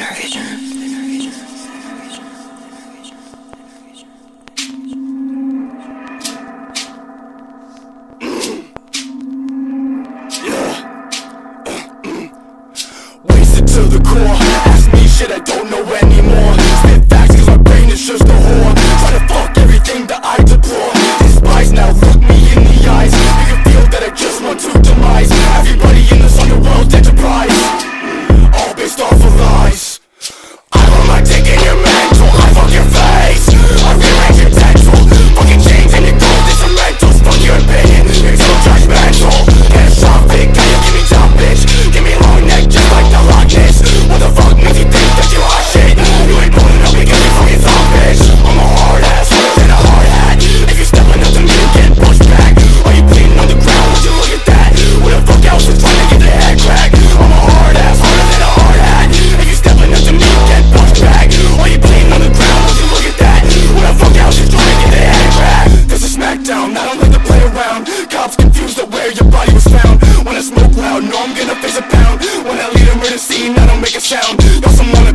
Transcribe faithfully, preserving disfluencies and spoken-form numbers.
To the core, ask me shit I don't know anymore. Spit facts cause my brain is just a whore. Try to fuck everything that I deplore. Despise now, look me in the eyes. You can feel that I just want to demise everybody in this underworld enterprise, all based off of lies. I want my dick in your mental, I fuck your face, I rearrange your dental. Fucking change and your gold instrumentals. Fuck your opinion, you're so judgmental. Catastrophic, can you give me top bitch? Give me a long neck just like the Loch Ness. What the fuck makes you think that you hot shit? You ain't pulling up because you fucking thought, bitch. I'm a hard ass, harder than a hard hat. If you're stepping up to me, you get pushed back. Are you bleeding on the ground? Would you look at that? Who the fuck else is trying to get their head cracked? I'm a hard ass, harder than a hard hat. If you're stepping up to me, you get pushed back. Are you bleeding on the ground? Would you look at that? Who the fuck else is trying to get their head cracked? This is Smackdown, I don't like to play around. Cops confused at where your body was found. When I smoke loud, know I'm gonna face a pound. When I lead a murder scene, I don't make a sound. Y'all some